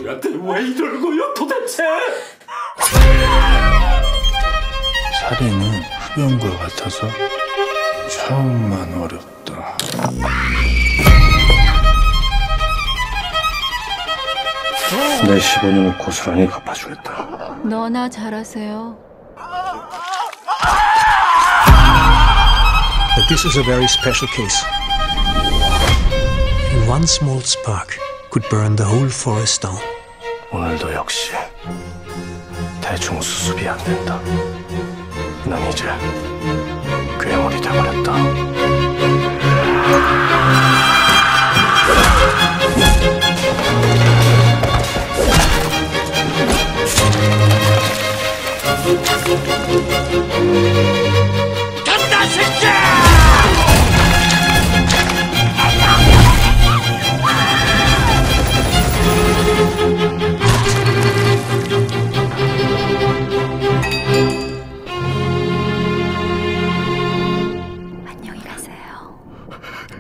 우리한테 왜 이러는 거야 도대체? 살인은 흡연과 같아서 처음만 어렵다. 내 15년을 고스란히 갚아주겠다. 너나 잘하세요. But this is a very special case. One small spark could burn the whole forest down. 오늘도 역시 대충 수습이 안 된다. 난 이제 괴물이 돼버렸다. 간다 새끼야! 안녕히 가세요.